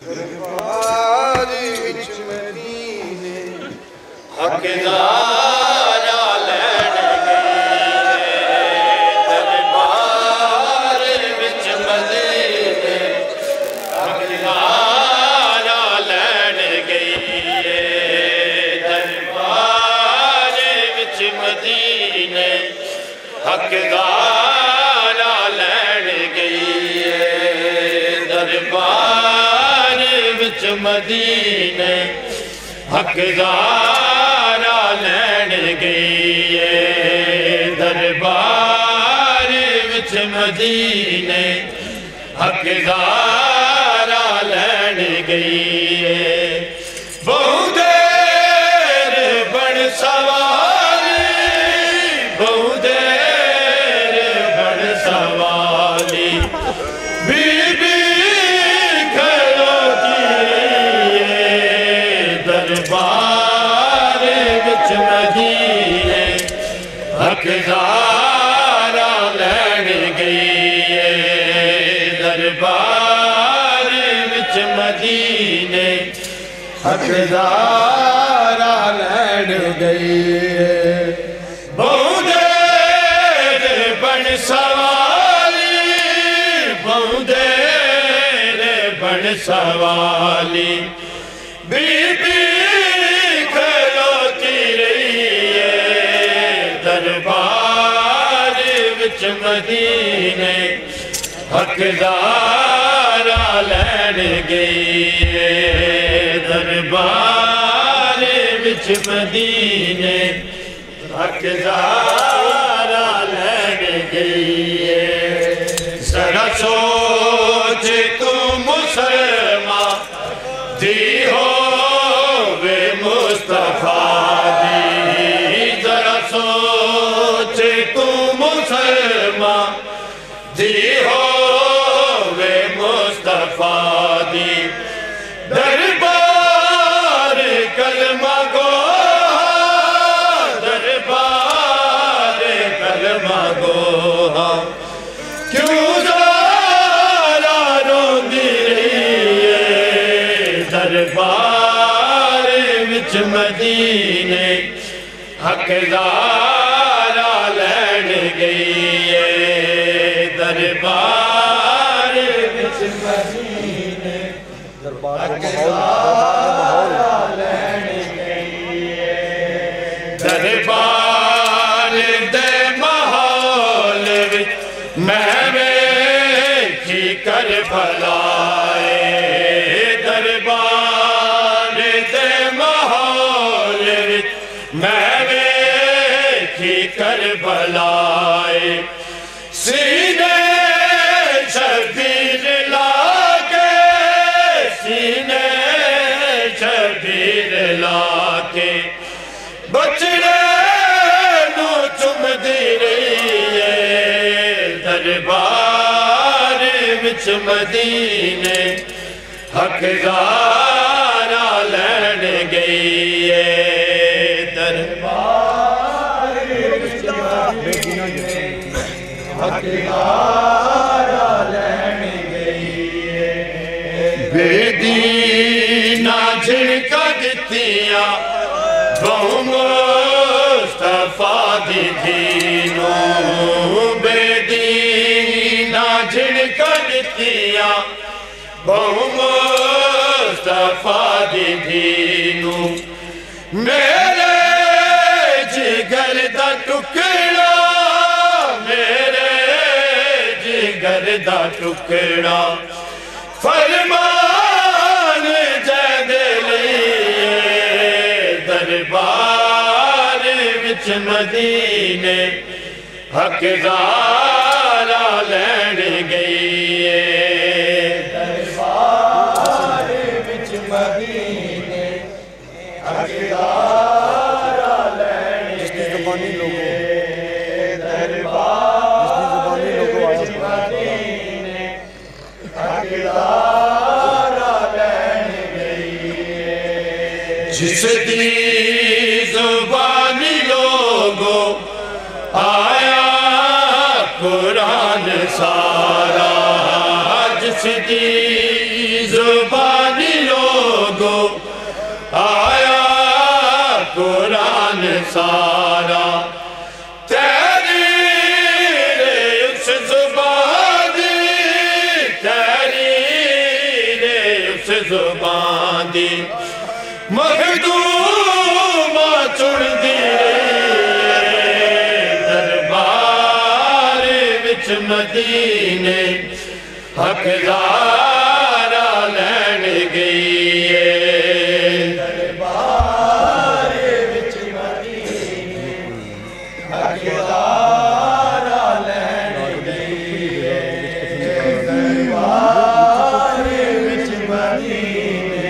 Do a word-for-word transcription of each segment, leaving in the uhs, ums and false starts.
دربار وچ مدینے حقدارا لین گئی دربار وچ مدینے حقدارا لین گئی دربار وچ مدینے حقدارا لین گئی دربار وچ مدینے حقدارا لین گئی دربار وچ مدینے حقدارا لین گئی بہو دیر بن سوالی بہو دیر بن سوالی بی بی کھلوتی دربار وچ مدینے حقدارا لین گئی دربار وچ مدینے حقدارا لین گئی بہو دیر بن سوالی بہو دیر بن سوالی بی بی کھلوتی رہی ہے دربار وچ مدینے حقدارا لین گئی دربار وچ مدینے حقدارا لین گئی ذرا سوچ تو مسلمان دی ہو بے مصطفیٰ دی ذرا سوچ تو مسلمان دی ہو بے مصطفیٰ دی دربار کلمہ گو دربار کلمہ گو کیوں زارا روندی رہی ہے دربار وچ مدینے حقدارا لین گئی دربار وچ مدینے حقدارا لین گئی دربار دے ماحول وچ میں ویکھی کربلا دربار دے ماحول وچ میں ویکھی کربلا سینے شبیر لا کے سینے شبیر لا کے بچڑے نو چم دی رہی ہے دربار وچ مدینے حقدارا لین گئی دربار وچ مدینے حقدارا لین گئی بے دینہ جھڑکا دتیاں بہو مصطفیٰ دی دینوں بے دینہ جھڑکا دتیاں بہو مصطفیٰ دی دینوں میرے جگر دا ٹکڑا میرے جگر دا ٹکڑا فرمان جد لیے دربار وچ مدینے حقدارا لین گئی دربار وچ مدینے حقدارا لین گئی دربار وچ مدینے حقدارا لین گئی جس دی زبانی لوگوں آیا قرآن سارا جس دی زبانی سارا تحریر اس زبان دی تحریر اس زبان دی مخدومہ چڑ دی دربار وچ مدینے حقدارا لین گئی دربار وچ مدینے حقدارا لین گئی دربار وچ مدینے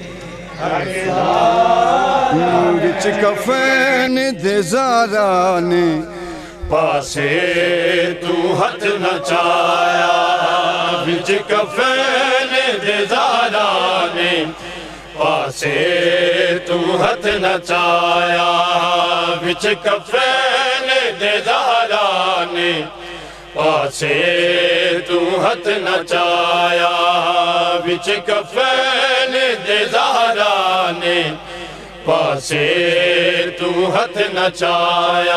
حقدارا وچ کفن دے زارا نے پاسے تو ہتھ نچایا وچ کفن دے زارا نے پاسے تو ہتھ نچایا وچ کفن دے زارا نے پاسے تو ہتھ نچایا وچ کفن دے زارا نے پاسے تو ہتھ نچایا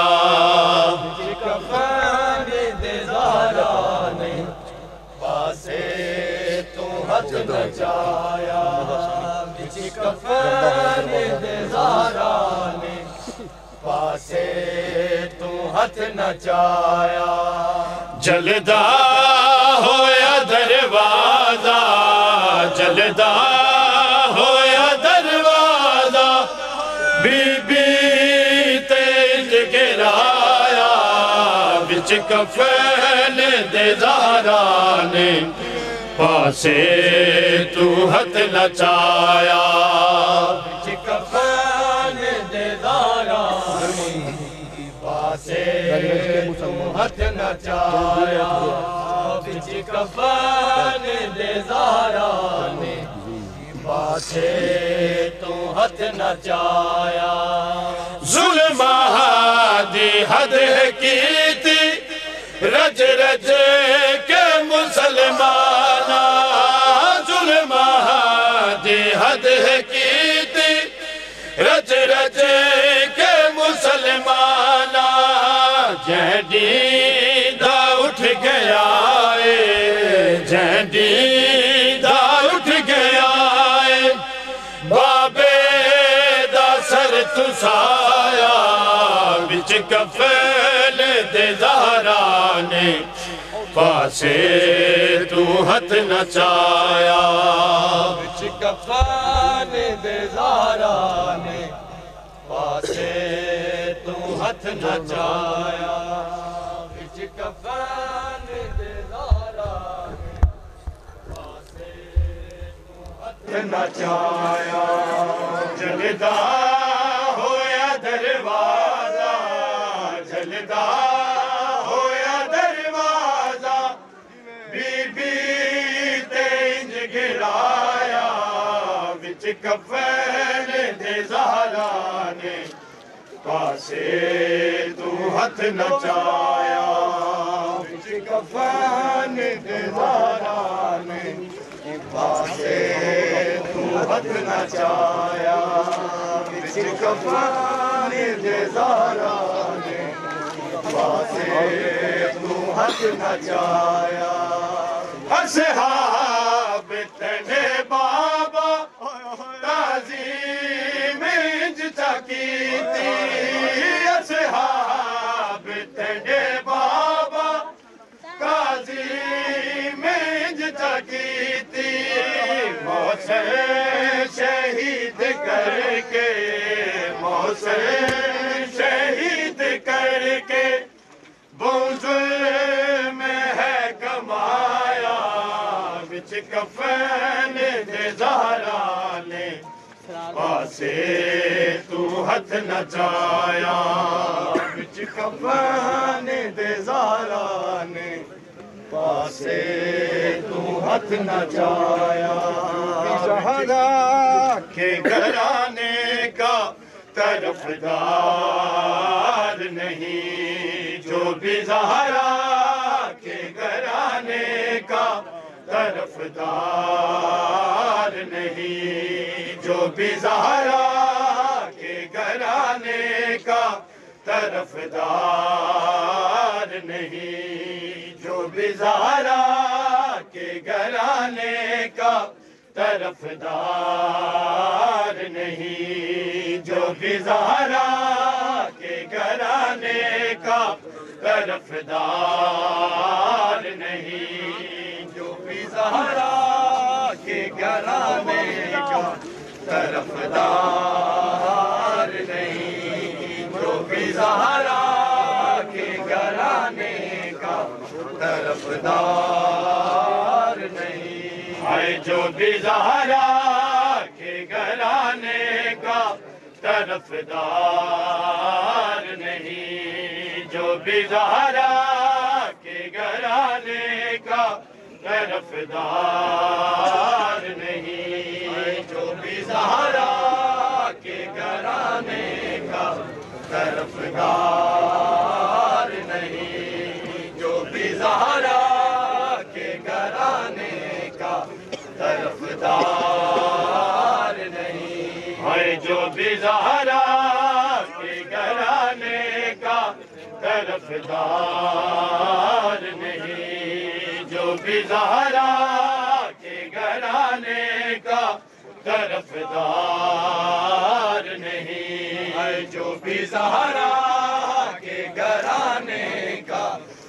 کفن دے زارا نے پاسے تو ہتھ نچایا وچ کفن دے زارا نے پاسے تو ہتھ نچایا جلدا ہویا دروازہ جلدا ہویا دروازہ بی بی تیج گرایا وچ کفن دے زارا نے پاسے تو ہتھ نچایا وچ کفن دے زارا نے پاسے تو ہتھ نچایا وچ کفن دے زارا نے پاسے تو ہتھ نچایا ظلمہ دی حد کیتی رج رج کے مسلمانا ظلمہ دی حد کیتی رج رج کے مسلمانا جہڈی دا اٹھ گیا ہے جہڈی دا اٹھ گیا ہے بابے دا سر تسایا وچ کفن دے زارا نے پاسے تو ہتھ نچایا وچ کفن دے زارا نے پاسے تو ہتھ نچایا وچ کفن دے زارا نے پاسے تو ہتھ نچایا جلدا ہویا دروازہ جلدا ہویا دروازہ بی بی تیج گرایا وچ کفن دے زارا نے پاسے تو ہتھ نچایا وچ کفن دے زارا نے پاسے تو ہتھ نچایا وچ کفن دے زارا نے پاسے تو ہتھ نچایا اصحاب تنے بابا تعظیم انج چاکیتی اصحاب تنے بابا تعظیم انج چاکیتی محسن شہید کر کے محسن شہید کر کے ظلم ہے کمایا وچ کفن دے زارا نے پاسے تو ہتھ نچایا وچ کفن دے زارا نے پاسے تو ہتھ نچایا زہرا کے گھرانے کا طرفدار نہیں جو بھی زہرا کے گھرانے کا طرفدار نہیں جو بھی زہرا کے گھرانے کا طرفدار نہیں، جو بھی زہرا کے گھرانے کا طرفدار نہیں، جو بھی زہرا کے گھرانے کا طرفدار نہیں، جو بھی زہرا کے گھرانے کا طرفدار نہیں، جو بھی زہرا کے گھرانے کا طرفدار نہیں، ہے جو بھی زہرا کے گھرانے کا طرفدار نہیں، جو بھی زہرا کے گھرانے کا طرفدار نہیں، جو بھی زہرا کے گھرانے کا طرفدار نہیں، جو بھی زہرا کے گھرانے کا طرفدار نہیں، ہے جو بھی زہرا کے گھرانے کا طرفدار نہیں، جو بھی زہرا کے گھرانے کا طرفدار نہیں، ہے جو بھی زہرا کے گھرانے کا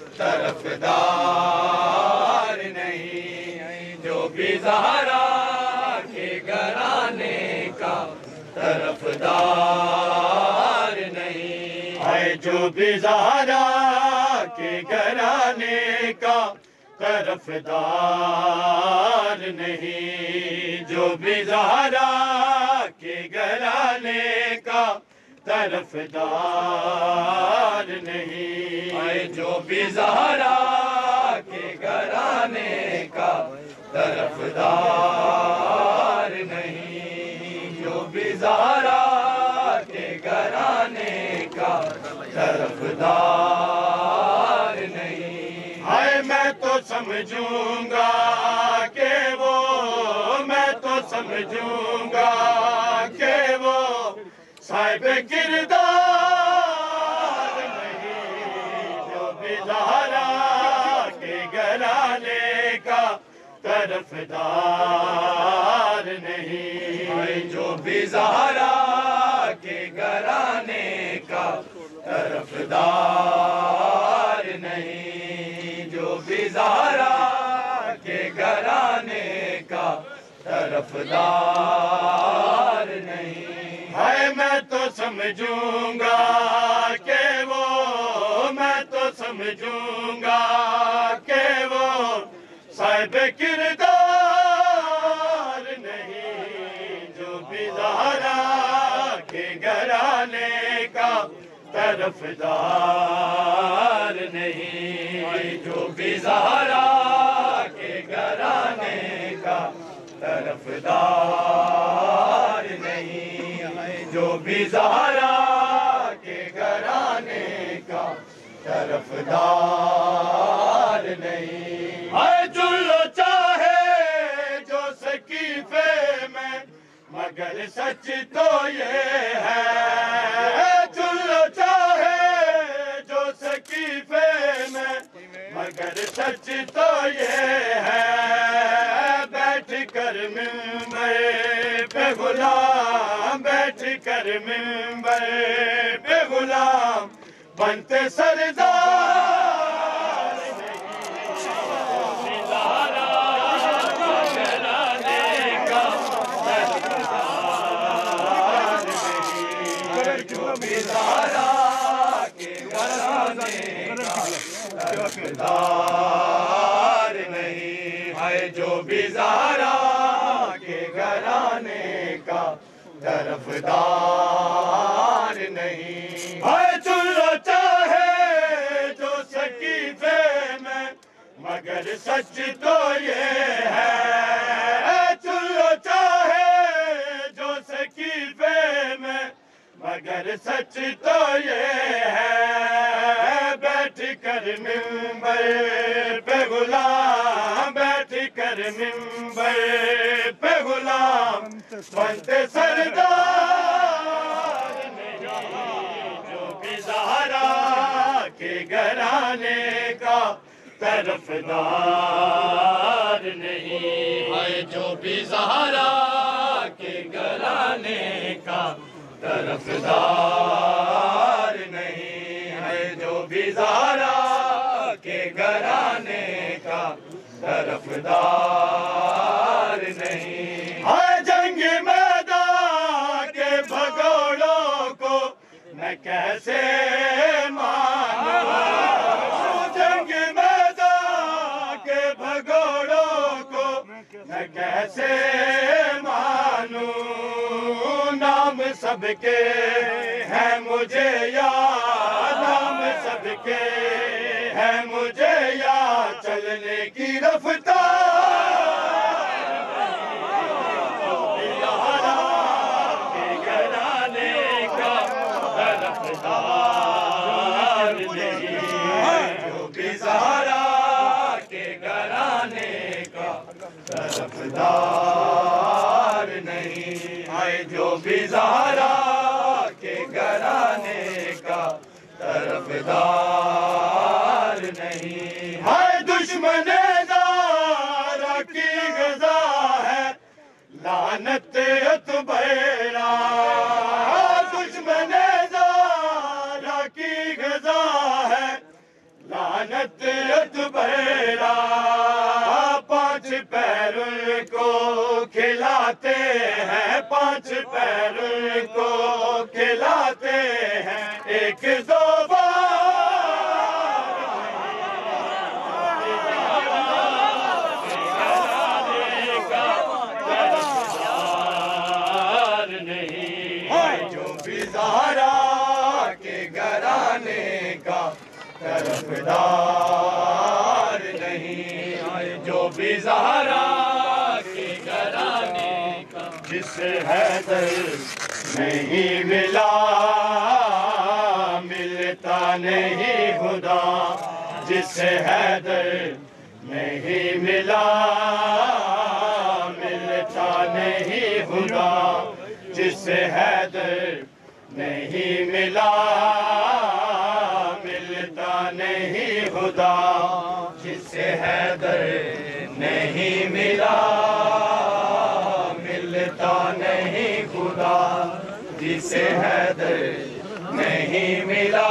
طرفدار نہیں، جو بھی زہرا کے گھرانے کا طرفدار نہیں، ہے جو بھی زہرا کے گھرانے کا طرفدار نہیں، جو بھی زہرا کے گھرانے کا طرفدار نہیں، ہے جو بھی زہرا کے گھرانے کا طرفدار نہیں، جو بھی زہرا کے گھرانے کا طرفدار نہیں، ہے میں تو سمجھوں گا کہ وہ، میں تو سمجھوں گا کہ وہ صاحب کردار نہیں، جو بھی زہرا کے گھرانے کا طرفدار نہیں، ہے جو بھی زہرا کے گھرانے کا طرفدار نہیں، جو بھی زہرا کے گھرانے کا طرفدار نہیں، ہے میں تو سمجھوں گا کہ وہ، میں تو سمجھوں گا کہ وہ صاحب کردار نہیں، جو بھی زہرا کے گھرانے کا طرفدار نہیں، جو بھی زہرا کے گھرانے کا طرفدار نہیں، جو بھی زہرا کے گھرانے کا طرفدار نہیں، ہے جو چاہے جو سکیفے میں، مگر سچ تو یہ ہے، جو چاہے جو سکیفے میں، مگر سچ تو یہ ہے، بیٹھ کر ممبر پہ غلام، بیٹھ کر ممبر پہ غلام بنتے سردار نہیں، زہرا کے گھرانے کا طرفدار نہیں، جو بھی زہرا کے گھرانے کا طرفدار نہیں، ہے جو بھی زہرا کے گھرانے کا طرفدار نہیں، ہے چلو چاہے جو سکیفے میں، مگر سچ تو یہ ہے، چلو چاہے جو سکیفے میں، مگر سچ تو یہ ہے، بیٹھ کر ممبر پہ غلام، بیٹھ کر ممبر پہ غلام بنتے سردار نہیں، جو بھی زہرا طرفدار نہیں ہے جو بھی زہرا کے گھرانے کا طرفدار نہیں ہے جو بھی زہرا کے گھرانے کا طرفدار نہیں ہے جنگ میدان کے بھگوڑوں کو میں کیسے مانوں جنگ میدان کے بھگوڑوں کو میں کیسے مانوں نام سب کے ہیں مجھے یاد نام سب کے ہیں مجھے یاد چلنے کی رفتار کے گھرانے کا طرفدار نہیں جو بھی زہرا کے گھرانے کا طرفدار نہیں ہے جو بھی زہرا کے گھرانے کا طرفدار نہیں ہے دشمن زہرا کی غزا ہے لعنت اتبیرا دشمن زہرا کی غزا ہے لعنت اتبیرا پانچ پیر کو کھلاتے ہیں پانچ پیر کو کھلاتے ہیں ایک دو طرفدار نہیں ہے جو بھی زہرا کے گھرانے کا جسے حیدر نہیں ملا ملتا نہیں خدا جسے حیدر نہیں ملا ملتا نہیں خدا جسے حیدر نہیں ملا نہیں خدا جسے حیدر نہیں ملا ملتا نہیں خدا جسے حیدر نہیں ملا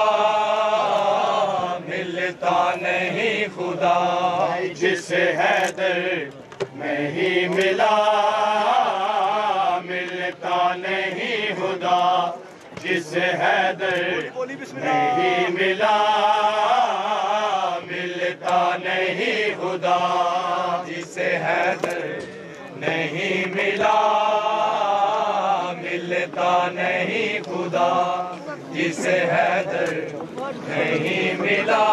ملتا نہیں خدا جسے حیدر نہیں ملا ملتا نہیں خدا جسے حیدر نہیں ملا ملتا نہیں خدا جسے حیدر نہیں ملا ملتا نہیں خدا جسے حیدر نہیں ملا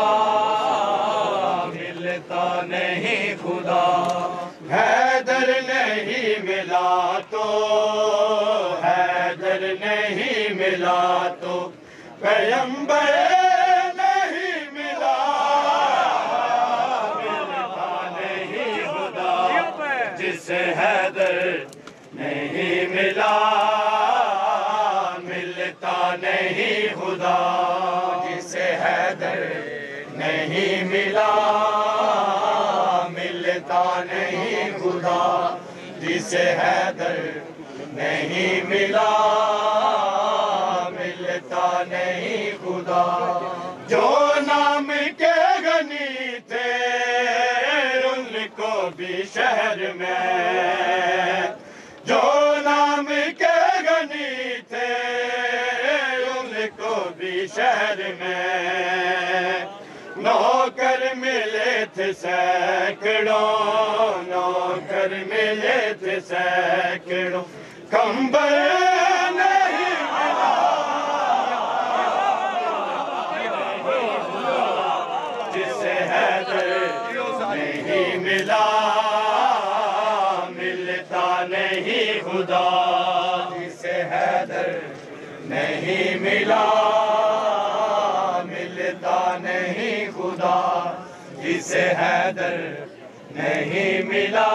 ملتا نہیں خدا حیدر نہیں ملا تو حیدر نہیں ملا تو پیغمبر نہیں ملا ملتا نہیں خدا جسے حیدر نہیں ملا ملتا نہیں خدا جسے حیدر نہیں ملا ملتا نہیں خدا جسے حیدر نہیں ملا ملتا نہیں خدا جو نام کے غنی تھے ان کو بھی شہر میں جو نام کے غنی تھے ان کو بھی شہر میں نوکر ملے تھے سینکڑوں نوکر ملے تھے سینکڑوں کمبر نہیں ملا جسے حیدر نہیں ملا ملتا نہیں خدا جسے حیدر نہیں ملا ملتا نہیں خدا جسے حیدر نہیں ملا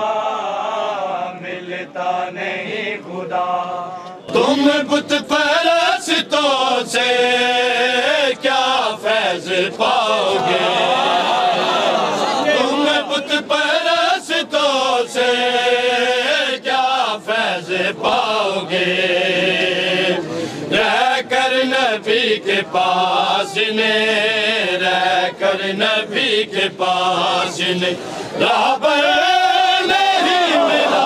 ملتا نہیں خدا تم بت پرستوں سے کیا فیض پاؤ گے فیض پاؤ گے رہ کر نبی کے پاس نے رہ کر نبی کے پاس نے رہبر نہیں ملا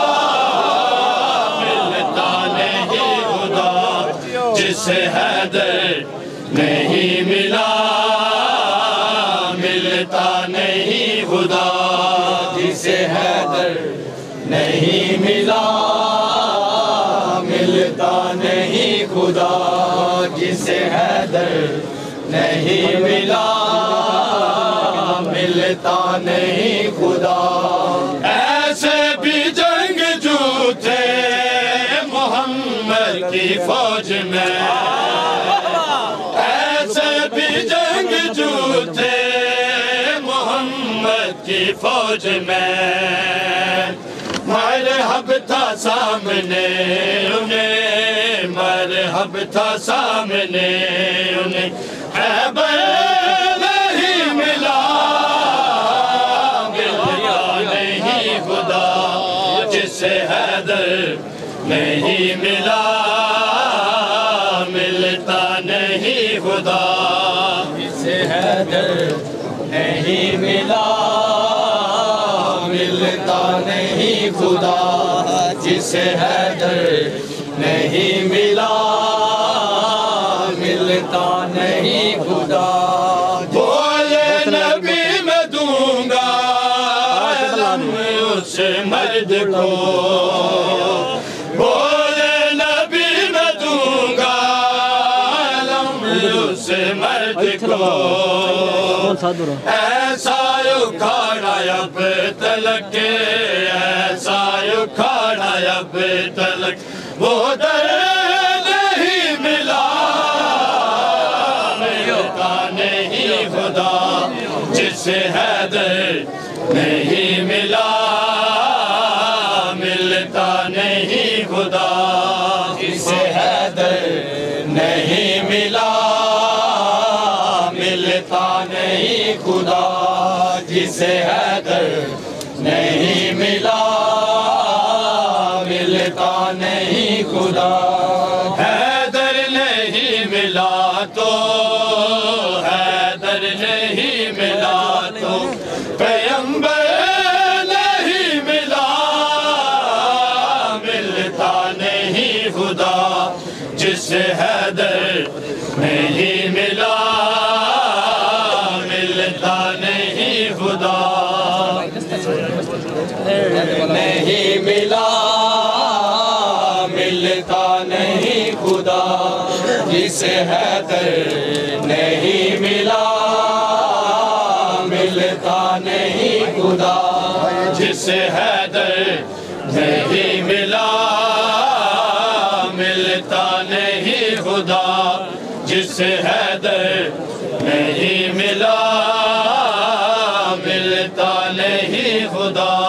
ملتا نہیں خدا جسے حیدر نہیں ملا ملتا نہیں خدا جسے حیدر نہیں ملا ملتا نہیں خدا جسے حیدر نہیں ملا ملتا نہیں خدا ایسے بھی جنگجو تھے محمد کی فوج میں ایسے بھی جنگجو تھے محمد کی فوج میں مرحب تھا سامنے انہیں مرحب تھا سامنے انہیں خیبر نہیں ملا ملتا نہیں خدا جسے حیدر نہیں ملا ملتا نہیں خدا جسے حیدر نہیں ملا ملتا نہیں خدا جسے حیدر نہیں ملا ملتا نہیں خدا بولے نبی میں دوں گا علم اس مرد کو بولے نبی میں دوں گا علم اس مرد کو ایسا اکھاڑا اب تلک ایسا اکھاڑا اب تلک وہ در نہیں ملا ملتا نہیں خدا جسے حیدر نہیں ملا ملتا نہیں خدا جسے حیدر نہیں ملا ملتا نہیں خدا جسے حیدر نہیں ملا ملتا نہیں خدا حیدر نہیں ملا تو حیدر نہیں ملا تو پیغمبر نہیں ملا ملتا نہیں خدا جسے حیدر نہیں ملا ملتا نہیں خدا نہیں ملا ملتا نہیں خدا جسے حیدر نہیں ملا ملتا نہیں خدا جسے حیدر نہیں ملا ملتا نہیں خدا جسے حیدر نہیں ملا ملتا نہیں خدا